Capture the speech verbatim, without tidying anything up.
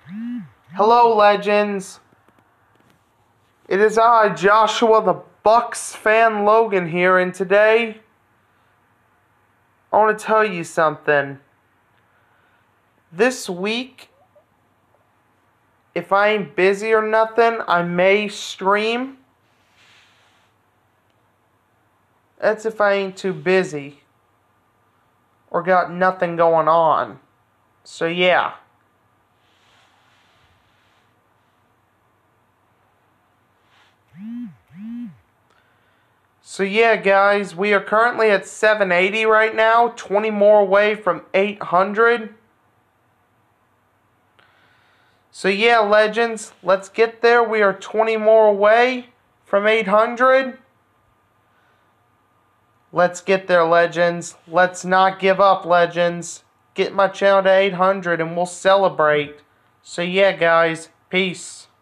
Hello, legends. It is I, Joshua the Bucks fan Logan here, and today I want to tell you something. This week, if I ain't busy or nothing, I may stream. That's if I ain't too busy or got nothing going on. So yeah. So yeah, guys, we are currently at seven eighty right now, twenty more away from eight hundred. So yeah, legends, let's get there. We are twenty more away from eight hundred. Let's get there, legends. Let's not give up, legends. Get my channel to eight hundred and we'll celebrate. So yeah, guys, peace.